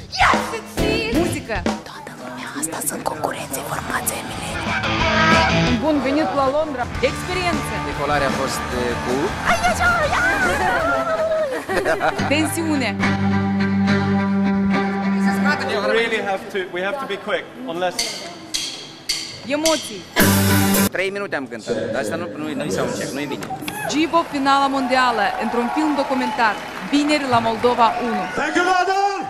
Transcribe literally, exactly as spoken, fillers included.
Muzică. Toată lumea asta sunt concurenții formației Mileniu. Bun venit la Londra. Experiență. Decolarea a fost cool. Tensiune. You really have to, we have to be quick, unless... Emoții. Trei minute am cântat, dar asta nu, nu, nu-i soundcheck, nu-i bine. Gibo finala mondială într-un film documentar. Vineri la Moldova unu. Thank you, madam!